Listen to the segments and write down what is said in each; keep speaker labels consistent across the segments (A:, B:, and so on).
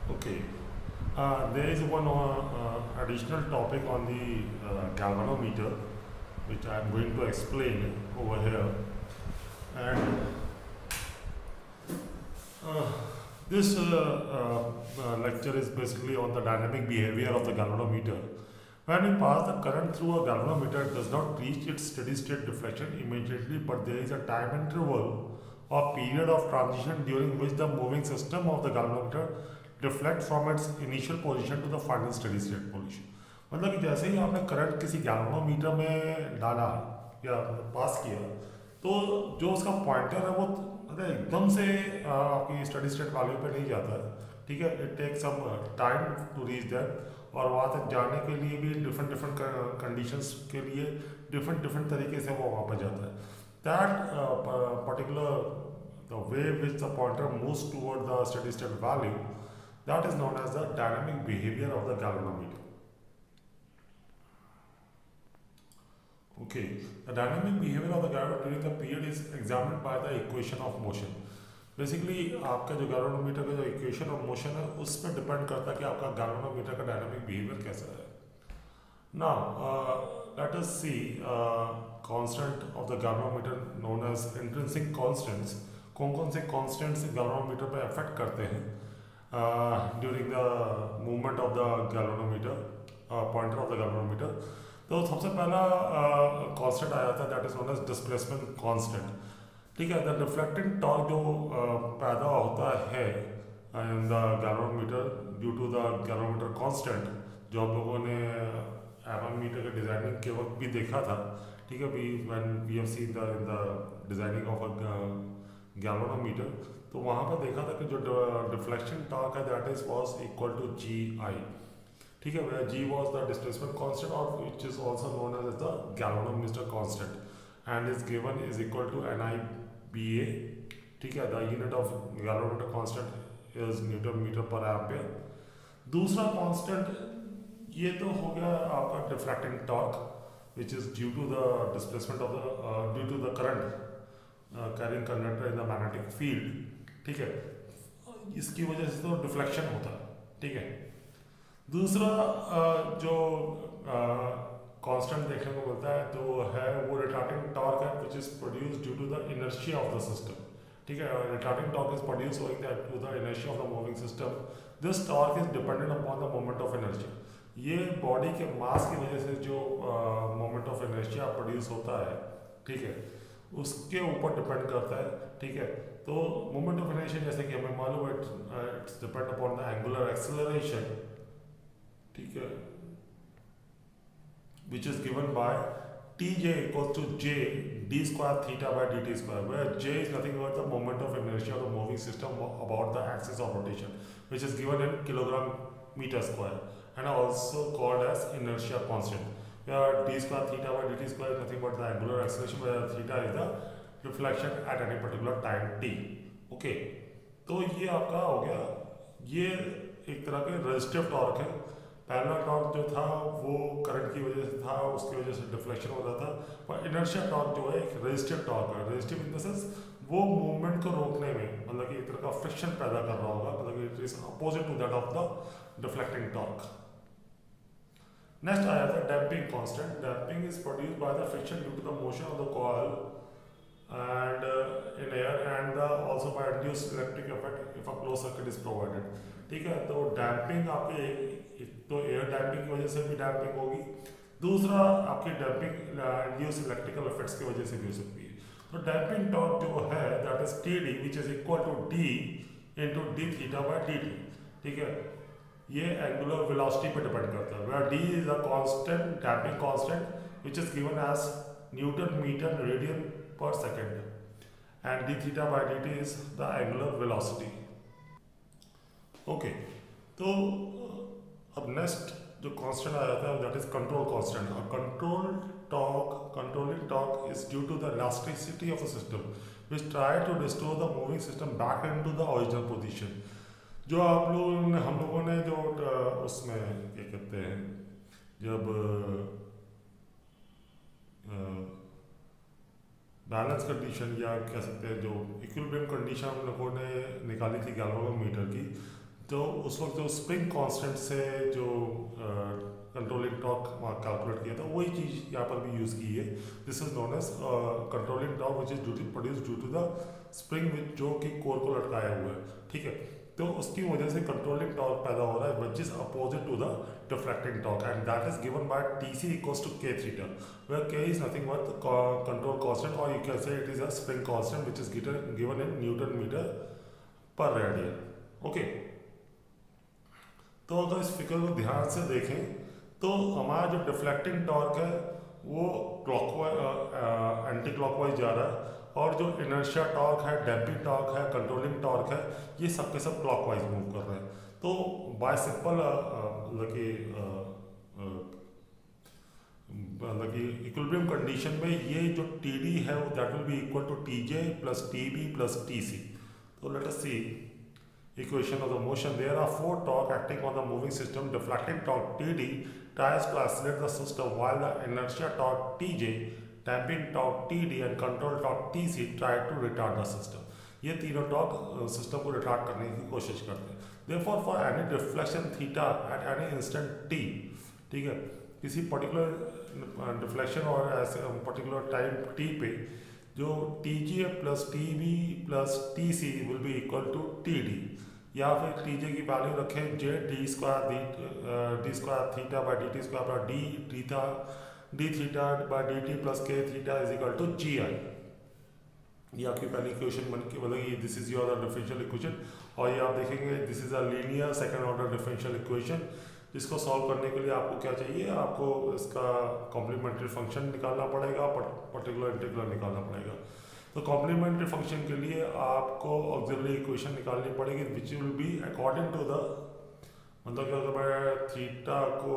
A: Okay. There is one additional topic on the galvanometer, which I am going to explain over here. And uh, this lecture is basically on the dynamic behavior of the galvanometer. When we pass the current through a galvanometer, it does not reach its steady state deflection immediately, but there is a time interval or period of transition during which the moving system of the galvanometer deflects from its initial position to the final steady state position. मतलब कि जैसे ही आपने current किसी galvanometer में डाला या पास किया, तो जो उसका पॉइंटर है वो मतलब एकदम से आपकी स्टडी स्टेट वैल्यू पे नहीं जाता है। ठीक है, it take some time to reach that, और वहाँ तक जाने के लिए भी डिफरेंट डिफरेंट कंडीशंस के लिए डिफरेंट डिफरेंट तरीके से वो वहाँ पर जाता है। That particular the way which the pointer moves toward the steady state value, that is known as the dynamic behavior of the galvanometer. Okay, the dynamic behavior of the galvanometer during the period is examined by the equation of motion. Basically आपका जो galvanometer का जो equation of motion है उस पर depend करता है कि आपका गैल्वेनोमीटर का डायनामिक बिहेवियर कैसा है। Now let us see constant of the galvanometer known as intrinsic constants. कौन कौन से कांस्टेंट्स गैल्वेनोमीटर पर अफेक्ट करते हैं during the movement of the galvanometer, pointer of the galvanometer। तो सबसे पहला कांस्टेंट आया था, that is known as displacement constant. ठीक है, द रिफ्लेक्टिंग टॉर्क जो पैदा होता है in the galvanometer due to the galvanometer constant, जो आप लोगों ने एमोमीटर के डिजाइनिंग के वक्त भी देखा था। ठीक है, we have seen the in the designing of a galvanometer, तो वहाँ पर देखा था कि जो डिफ्लेक्शन टॉर्क है that is was equal to G I. ठीक है, where G was the displacement constant और which is also known as the galvanometer constant and is given is equal to N I B A. ठीक है, the unit of galvanometer constant is newton metre per ampere. दूसरा constant ये तो हो गया आपका deflecting torque which is due to the displacement of the due to the current carrying conductor in the magnetic field. ठीक है, इसकी वजह से तो डिफ्लेक्शन होता है। ठीक है, दूसरा जो कांस्टेंट देखने को मिलता है तो है वो रिटार्डिंग टॉर्क है which is produce due to the inertia of the system. ठीक है, retarding torque is produce owing that to the inertia of the moving system. This torque is dependent upon the moment of inertia. ये body के mass की वजह से जो moment of inertia produce होता है, ठीक है, उसके ऊपर डिपेंड करता है। ठीक है, तो मोमेंट ऑफ इनर्शिया जैसे कि हमें मालूम है it's depend upon the angular acceleration. ठीक है, which is given by Tj equals to J d square theta by dt square, where J is nothing but the moment of inertia of the moving system about the axis of rotation, which is given in kilogram meter square and also called as inertia constant, where d square theta by dt square is nothing but the angular acceleration, where theta is the reflection at any particular time t। Okay, तो ये आपका हो गया, ये एक तरह के resistive torque है। पहला टॉर्क जो था वो करंट की वजह से था, उसकी वजह से डिफ्लेक्शन हो रहा था। पर इनर्शिया टॉर्क जो है एक रेजिस्टिव टॉर्क है। रेजिस्टिव इन द सेंस वो मूवमेंट को रोकने में मतलब कि एक तरह का फ्रिक्शन पैदा कर रहा होगा, मतलब कि it is opposite to that of the deflecting torque. Next आया था damping constant. Damping is produced by the friction due to the motion of the coil and in air and also by induced electric effect if a closed circuit is provided। ठीक है, तो damping आपके एक तो air damping की वजह से भी डैम्पिंग होगी, दूसरा आपकी डैम्पिंग इंड्यूस्ड इलेक्ट्रिकल इफेक्ट्स की वजह से भी हो सकती है। तो डैम्पिंग टॉर्क जो है that is T D which is equal to D into D theta by D T. ठीक है, ये एंगुलर वेलोसिटी पे डिपेंड करता है, where D is a constant damping constant which is given as newton metre radian per second and d theta by dt is the angular velocity। okay, तो अब next जो constant आया था that is control constant. Controlling torque is due to the elasticity of the system which try to restore the moving system back into the original position. जो आप लोगों ने हम लोगों ने जो उसमें क्या कहते हैं जब बैलेंस कंडीशन या कह सकते हैं जो इक्विलिब्रियम कंडीशन हम लोगों ने निकाली थी गैल्वेनोमीटर की, तो उस वक्त जो स्प्रिंग कांस्टेंट से जो कंट्रोलिंग टॉर्क कैलकुलेट किया था वही चीज़ यहाँ पर भी यूज़ की है. This is known as controlling torque which is produce due to the spring which जो कि कोर को लटकाया हुआ है. ठीक है, तो उसकी वजह से कंट्रोलिंग टॉर्क पैदा हो रहा है which is opposite to the deflecting torque and that is given by TC equals to K theta where K is nothing but the control constant or you can say it is a spring constant which is given in Newton meter per radian. Okay. तो अगर इस figure को ध्यान से देखें तो हमारा जो डिफ्लेक्टिंग टॉर्क है वो क्लॉकवाइज एंटी क्लॉकवाइज जा रहा है और जो इनर्शिया टॉर्क है, डैम्पिंग टॉर्क है, कंट्रोलिंग टॉर्क है, ये सब के सब क्लॉकवाइज मूव कर रहे हैं. तो बाय सिंपल इक्विलिब्रियम कंडीशन में ये जो TD है वो that will be equal to TJ plus TB plus TC. तो let us see equation of the motion. There are four torque acting on the moving system. Deflecting torque TD tries to accelerate the system while the inertia torque TJ, damping torque TD and control torque TC try to retard the system. ये तीनों torque system को retard करने की कोशिश करते हैं. Therefore, for any deflection theta at any instant t, ठीक है, किसी पर्टिकुलर डिफ्लेक्शन और ऐसे पर्टिकुलर टाइम t पे जो TJ plus TB plus TC will be equal to TD या फिर TJ की वैल्यू रखें J d square theta by dt square plus d theta by dt plus K theta is equal to GI. ये आपकी पहली equation बन के मतलब ये this is your differential equation और ये आप देखेंगे this is a linear second order differential equation. जिसको सॉल्व करने के लिए आपको क्या चाहिए, आपको इसका कॉम्प्लीमेंट्री फंक्शन निकालना पड़ेगा, पर्टिकुलर इंटीग्रल निकालना पड़ेगा. तो कॉम्प्लीमेंट्री फंक्शन के लिए आपको ऑक्सिलरी इक्वेशन निकालनी पड़ेगी which will be according to the मतलब कि अगर मैं थीटा को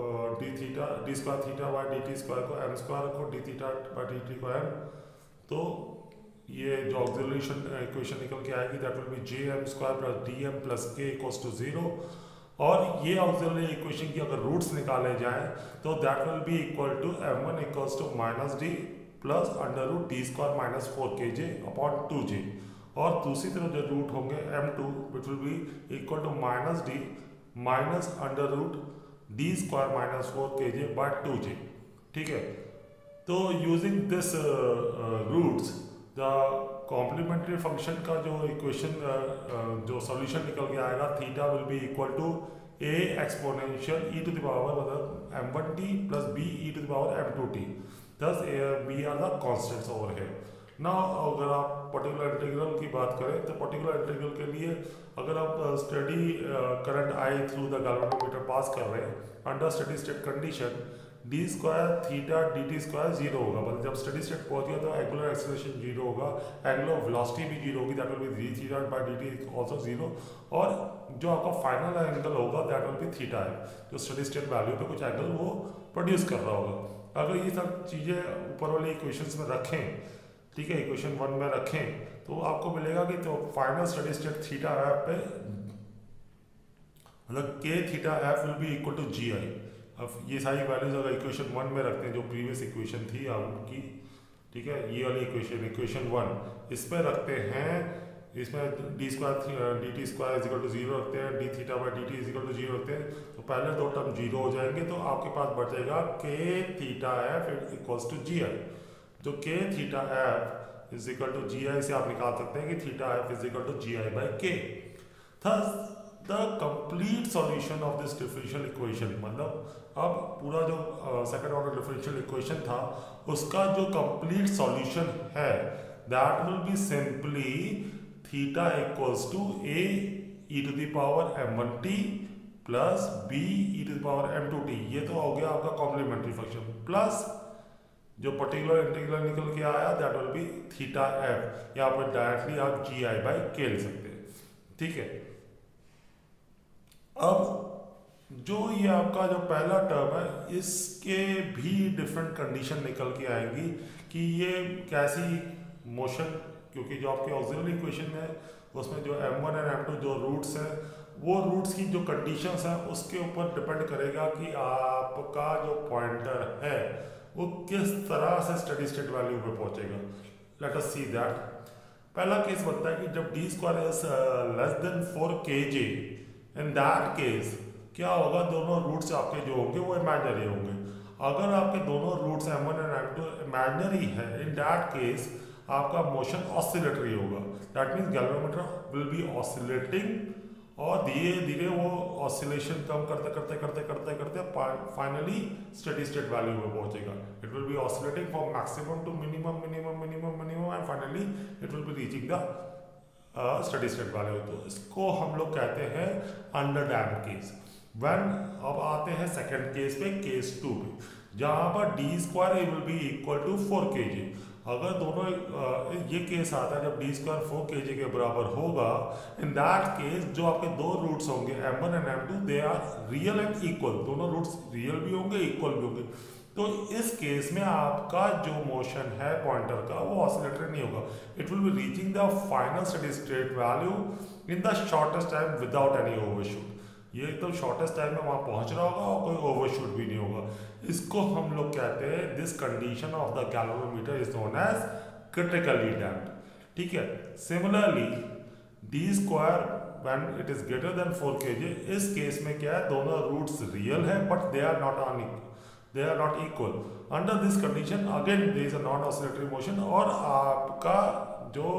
A: D square theta by D T square को एम स्क्वायर को D theta by D T को एम, तो ये जो ऑक्सिलरी इक्वेशन निकल के आएगी that will be J M square plus D M plus K equals to 0. और ये ऑक्सिलरी इक्वेशन की अगर रूट्स निकाले जाएं तो that will be equal to m1 equals to minus D plus under root D square minus 4kj upon 2j और दूसरी तरफ जो रूट होंगे m2 which will be equal to minus D minus under root D square minus 4kj by 2j. ठीक है, तो using this roots the complementary function का जो इक्वेशन जो सॉल्यूशन निकल के आएगा theta will be equal to a exponential e to the power मतलब m1t plus b e to the power m2t. thus b are the constants over here. Now अगर आप particular integral की बात करें तो पर्टिकुलर इंटीग्रल के लिए अगर आप steady current I through the galvanometer pass कर रहे हैं under steady state condition D square theta D T square 0 होगा. मतलब जब स्टडी स्टेट पहुंच गया तो एंगुलर एक्सेलरेशन 0 होगा, एंगुलर वेलोसिटी भी 0 होगी that will be d theta by dt also 0 और जो आपका फाइनल एंगल होगा दैट विल बी थीटा है जो स्टडी स्टेट वैल्यू पे कुछ एंगल वो प्रोड्यूस कर रहा होगा. अगर ये सब चीज़ें ऊपर वाली इक्वेशंस में रखें, ठीक है, इक्वेशन 1 में रखें तो आपको मिलेगा कि तो final steady state theta F पे मतलब K theta F will be equal to GI. अब ये सारी वैल्यूज अगर इक्वेशन 1 में रखते हैं जो प्रीवियस इक्वेशन थी आपकी, ठीक है, ये वाली इक्वेशन 1 इस पर रखते हैं, इसमें D square D T square is equal to 0 रखते हैं, D theta by D T is equal to 0 रखते हैं तो पहले दो टर्म 0 हो जाएंगे तो आपके पास बचेगा K theta F equals to GI. जो K theta F is equal to GI से आप निकाल सकते हैं कि theta F is equal to GI by K. Thus the complete solution of this differential equation मतलब अब पूरा जो सेकंड ऑर्डर डिफरेंशियल इक्वेशन था उसका जो कंप्लीट सॉल्यूशन है that will be simply theta equals to a e to the power m1t plus b e to the power m2t. ये तो हो गया आपका कॉम्प्लीमेंट्री फंक्शन प्लस जो पर्टिकुलर इंटीग्रल निकल के आया that will be theta f. यहाँ पर डायरेक्टली आप GI बाई के लिख सकते हैं. ठीक है, अब जो ये आपका जो पहला टर्म है इसके भी डिफरेंट कंडीशन निकल के आएंगी कि ये कैसी मोशन, क्योंकि जो आपके ऑक्सिलरी इक्वेशन है उसमें जो m1 और m2 जो रूट्स हैं वो रूट्स की जो कंडीशंस हैं उसके ऊपर डिपेंड करेगा कि आपका जो पॉइंटर है वो किस तरह से स्टडी स्टेट वैल्यू पे पहुंचेगा. Let us see that. पहला केस बनता है कि जब D square is less than 4kj in that case क्या होगा, दोनों रूट्स आपके जो होंगे वो इमेजिनरी होंगे। अगर आपके दोनों roots m1 and m2 imaginary है, इन दैट केस आपका मोशन ऑसिलेटरी होगा। That means galvanometer will be oscillating और धीरे धीरे वो ऑसिलेशन कम करते करते करते करते करते फाइनली स्टेडी स्टेट वैल्यू में पहुंचेगा। It will be oscillating from maximum to minimum minimum minimum minimum and finally it will be reaching the steady state value. तो इसको हम लोग कहते हैं अंडर डैम केस। व्हेन अब आते हैं सेकंड केस पे, केस 2 पे, जहां पर D square will be equal to 4 kg। अगर दोनों ये केस आता है जब डी स्क्वायर 4 kg के बराबर होगा, इन दैट केस जो आपके दो रूट्स होंगे m1 and m2 they are real and equal. दोनों रूट्स रियल भी होंगे, इक्वल भी होंगे। तो इस केस में आपका जो मोशन है पॉइंटर का वो ऑसिलेटरी नहीं होगा। It will be reaching the final steady state value in the shortest time without any overshoot. ये एकदम शॉर्टेस्ट टाइम में वहां पहुंच रहा होगा और कोई ओवरशूट भी नहीं होगा। इसको हम लोग कहते हैं this condition of the galvanometer is known as critically damped. ठीक है। Similarly D square when it is greater than 4 kg, इस केस में क्या है, दोनों रूट्स रियल है but they are not they are not equal. Under this condition again there is a non oscillatory motion और आपका जो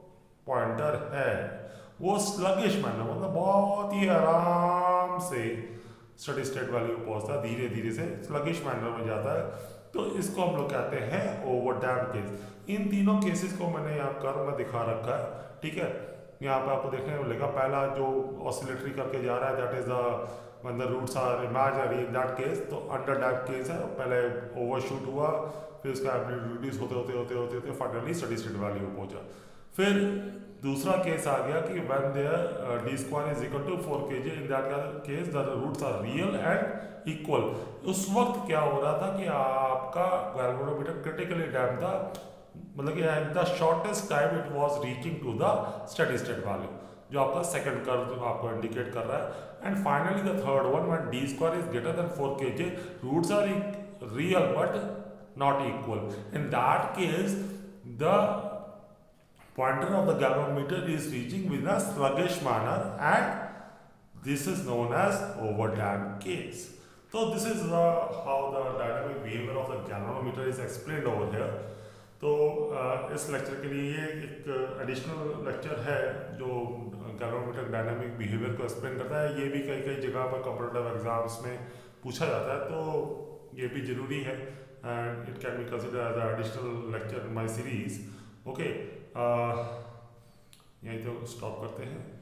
A: पॉइंटर है वो स्लगिश मैनर, मतलब बहुत ही आराम से स्टेडी स्टेट वैल्यू पहुंचता है, धीरे धीरे से स्लगिश मैनर में जाता है। तो इसको हम लोग कहते हैं ओवर डैम केस। इन तीनों केसेस को मैंने यहाँ कर्व में दिखा रखा है। ठीक है। यहाँ पे आपको देखने को मिलेगा, पहला जो ऑसिलेटरी करके जा रहा है that is the when the roots are imaginary in that case, तो अंडर डैम्प केस है। पहले ओवरशूट हुआ, फिर उसका एम्पलीट्यूड रिड्यूस होते होते होते होते होते फाइनली स्टेडी स्टेट वैल्यू पहुंचा। फिर दूसरा केस आ गया कि when there D square is equal to 4 kg, in that case the roots are real and equal. उस वक्त क्या हो रहा था कि आपका गैल्वेनोमीटर क्रिटिकली डैम्प था, मतलब कि at the shortest time it was reaching to the steady state value, जो आपका सेकंड कर्व आपको इंडिकेट कर रहा है। And finally the third one, when D square is greater than 4 kg, roots are real but not equal. In that case the pointer of the galvanometer is reaching within a sluggish manner and this is known as overdamped case. So this is how the dynamic behavior of the galvanometer is explained over here. तो इस lecture के लिए एक additional lecture है जो galvanometer dynamic behaviour को explain करता है। ये भी कई कई जगह पर कॉम्पिटिटिव एग्जाम्स में पूछा जाता है, तो ये भी जरूरी है and it can be considered as a additional lecture in my series. Okay, यहीं तो स्टॉप करते हैं।